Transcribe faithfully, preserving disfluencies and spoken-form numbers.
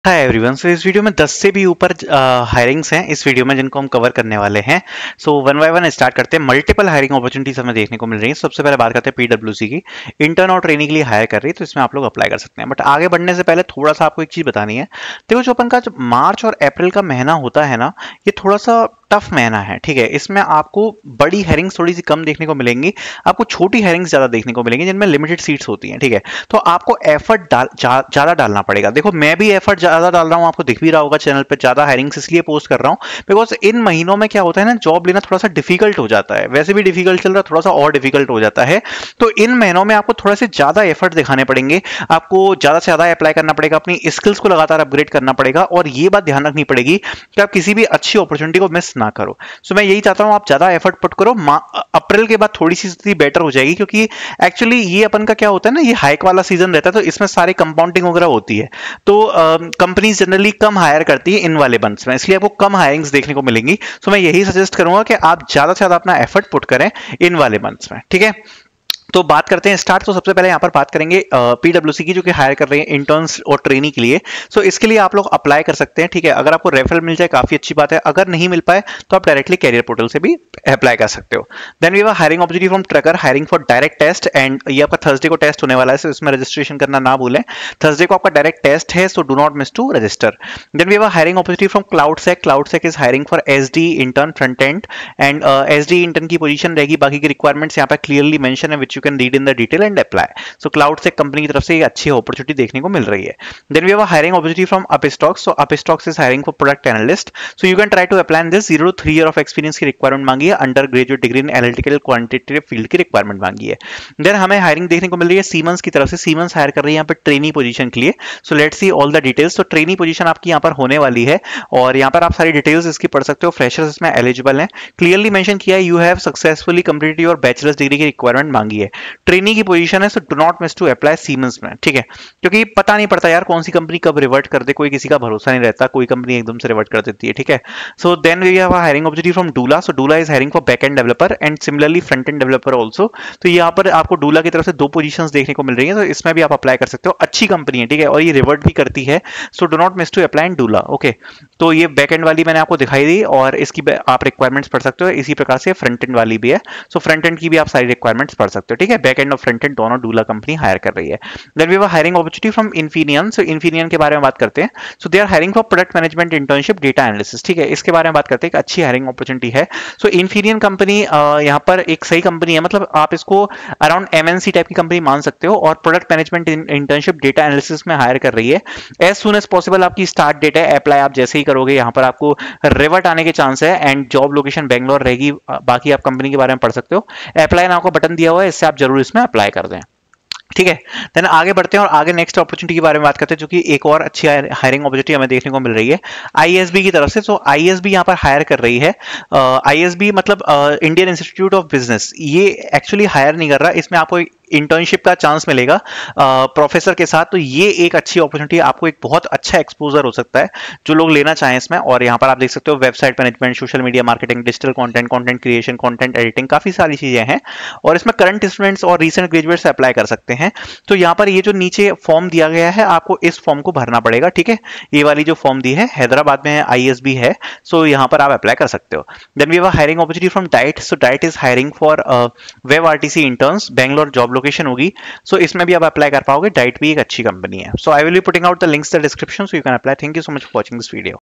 Hi everyone. सो इस video में दस से भी ऊपर हायरिंग्स हैं इस वीडियो में जिनको हम कवर करने वाले हैं। So one by one start करते हैं। मल्टीपल हायरिंग अपॉर्चुनिटीज हमें देखने को मिल रही हैं। सबसे पहले बात करते हैं पीडब्ल्यूसी की। इंटर्न और ट्रेनिंग के लिए हायर कर रही है, तो इसमें आप लोग अप्लाई कर सकते हैं। बट आगे बढ़ने से पहले थोड़ा सा आपको एक चीज बतानी है। देखो, जो अपन का जो मार्च और अप्रैल का महीना होता है ना, ये थोड़ा सा टफ महीना है। ठीक है, इसमें आपको बड़ी हेरिंग्स थोड़ी सी कम देखने को मिलेंगी, आपको छोटी हेरिंग्स ज्यादा देखने को मिलेंगी जिनमें लिमिटेड सीट्स होती हैं। ठीक है, तो आपको एफर्ट डाल ज्यादा जा, डालना पड़ेगा। देखो, मैं भी एफर्ट ज्यादा डाल रहा हूं, आपको दिख भी रहा होगा चैनल पे ज्यादा हेरिंग्स इसलिए पोस्ट कर रहा हूं बिकॉज इन महीनों में क्या होता है ना, जॉब लेना थोड़ा सा डिफिकल्ट हो जाता है। वैसे भी डिफिकल्ट चल रहा है, थोड़ा सा और डिफिकल्ट हो जाता है। तो इन महीनों में आपको थोड़ा से ज्यादा एफर्ट दिखाने पड़ेंगे, आपको ज्यादा से ज्यादा अप्लाई करना पड़ेगा, अपनी स्किल्स को लगातार अपग्रेड करना पड़ेगा, और ये बात ध्यान रखनी पड़ेगी कि आप किसी भी अच्छी अपॉर्चुनिटी को मिस ना करो। सो मैं यही चाहता हूं आप ज्यादा एफर्ट पुट करो। अप्रैल के बाद थोड़ी सी स्थिति बेटर हो जाएगी, क्योंकि एक्चुअली ये अपन का क्या होता है ना, ये हाइक वाला सीजन रहता है, तो इसमें सारे कंपाउंडिंग वगैरह होती है। तो कंपनीज जनरली कम हायर करती है इन वाले मंथ्स में, इसलिए आपको कम हायरिंग्स देखने को मिलेंगी। सो मैं यही सजेस्ट करूंगा कि आप ज्यादा से ज्यादा अपना एफर्ट पुट करें इन वाले मंथ्स में। ठीक है, तो बात करते हैं स्टार्ट। तो सबसे पहले यहाँ पर बात करेंगे पीडब्ल्यूसी की, जो कि हायर कर रहे हैं इंटर्न्स और ट्रेनी के लिए। सो इसके लिए आप लोग अप्लाई कर सकते हैं। ठीक है, अगर आपको रेफरल मिल जाए काफी अच्छी बात है, अगर नहीं मिल पाए तो आप डायरेक्टली कैरियर पोर्टल से भी अप्लाई कर सकते हो। Then we have hiring opportunity from trucker, hiring for direct test, and ये आपका थर्सडे को टेस्ट होने वाला है, सो इसमें रजिस्ट्रेशन करना ना भूलें। थर्सडे को आपका डायरेक्ट टेस्ट है, so do not miss to register. Then we have hiring opportunity from CloudSEK, CloudSEK is hiring for SD intern front end, and SD intern की पोजीशन रहेगी। बाकी की रिक्वायरमेंट्स यहाँ पर क्लियरली मेंशन है, which you can read in the detail and apply. So CloudSEK company की तरफ से एक अच्छी अपॉर्चुनिटी देखने को मिल रही है। Then we have a hiring opportunity from Upstox, so Upstox is hiring for product analyst, so you can try to apply in this. Zero two three year of experience की रिक्वायरमेंट मांगी है, under graduate degree in analytical quantitative field की requirement मांगी है। Then हमें hiring देखने को मिल रही है सीमेंस की तरफ से, सीमेंस हायर कर रही है यहाँ पे ट्रेनी पोजीशन के लिए। So let's see all the details. तो ट्रेनी पोजीशन आपकी यहाँ पर होने वाली है, और यहाँ पर आप सारी डिटेल्स इसकी पढ़ सकते हो। फ्रेशर्स इसमें एलिजिबल हैं, क्लियरली मेंशन किया है, you have successfully completed your bachelors degree की रिक्वायरमेंट मांगी है। ट्रेनी की पोजीशन है, so do not miss to apply Siemens में। ठीक है, क्योंकि पता नहीं पड़ता यार कौन सी कंपनी कब रिवर्ट कर दे, कोई किसी का भरोसा नहीं रहता, कोई कंपनी एकदम से रिवर्ट कर देती है। ठीक है, so then we have hiring opportunity from Doola, so Doola is hiring for back end developer and similarly front end developer also. तो यहाँ पर आपको डूला की तरफ से दो पोजीशंस देखने को मिल रही है, तो इसमें भी आप अप्लाई कर सकते हो। अच्छी कंपनी है, ठीक है, और ये रिवर्ट भी करती है, so do not miss to apply in Doola. Okay, तो ये बैक एंड वाली मैंने आपको दिखाई दी, और इसकी आप रिक्वायरमेंट्स पढ़ सकते हो। इसी प्रकार से फ्रंट एंड वाली भी है, सो फ्रंट एंड की भी आप सारी रिक्वायरमेंट्स पढ़ सकते हो। ठीक है, बैक एंड और फ्रंट एंड दोनों डूला कंपनी हायर कर रही है। Then we have a hiring opportunity from Infineon, so Infineon के बारे में बात करते हैं। So they are hiring for product management internship data analysis। ठीक है, इसके बारे में बात करते हैं, एक अच्छी हायरिंग अपॉर्चुनिटी है। सो so Infineon कंपनी यहाँ पर एक सही कंपनी है, मतलब आप इसको अराउंड एमएनसी टाइप की कंपनी मान सकते हो, और product management internship data analysis में हायर कर रही है। एज सुन एज पॉसिबल आपकी स्टार्ट डेट है। अप्लाई आप जैसे ही करोगे, यहाँ पर आपको रिवर्ट आने के चांस है, एंड जॉब लोकेशन बेंगलोर रहेगी। बाकी आप कंपनी के बारे में पढ़ सकते हो। अप्लाई नाउ का बटन दिया हुआ है, इससे आप जरूर इसमें अप्लाई कर दें। ठीक है, देन आगे बढ़ते हैं और आगे नेक्स्ट अपॉर्चुनिटी के बारे में बात करते हैं, जो कि एक और अच्छी हायरिंग अपॉर्चुनिटी हमें देखने को मिल रही है आईएसबी की तरफ से। सो आईएसबी यहाँ पर हायर कर रही है। आईएसबी मतलब इंडियन इंस्टीट्यूट ऑफ बिजनेस, ये एक्चुअली हायर नहीं कर रहा, इसमें आपको इंटर्नशिप का चांस मिलेगा प्रोफेसर के साथ। तो ये एक अच्छी अपॉर्चुनिटी, आपको एक बहुत अच्छा एक्सपोजर हो सकता है जो लोग लेना चाहें इसमें। और यहाँ पर आप देख सकते हो website management, social media marketing, digital content, content creation, content editing, काफी सारी चीजें हैं, और इसमें करंट स्टूडेंट्स और रीसेंट ग्रेजुएट्स अप्लाई कर सकते हैं। तो यहाँ पर ये जो नीचे फॉर्म दिया गया है, आपको इस फॉर्म को भरना पड़ेगा। ठीक है, ये वाली जो फॉर्म दी है, हैदराबाद में आईएसबी है, सो यहाँ पर आप अप्लाई कर सकते हो। Then we have hiring opportunity from Dyte, so Dyte is hiring for web RTC interns, Bangalore job location होगी, सो so, इसमें भी आप अप्लाई कर पाओगे। डाइट भी एक अच्छी कंपनी है। So I will be putting out the links in the description, so you can apply. Thank you so much for watching this video.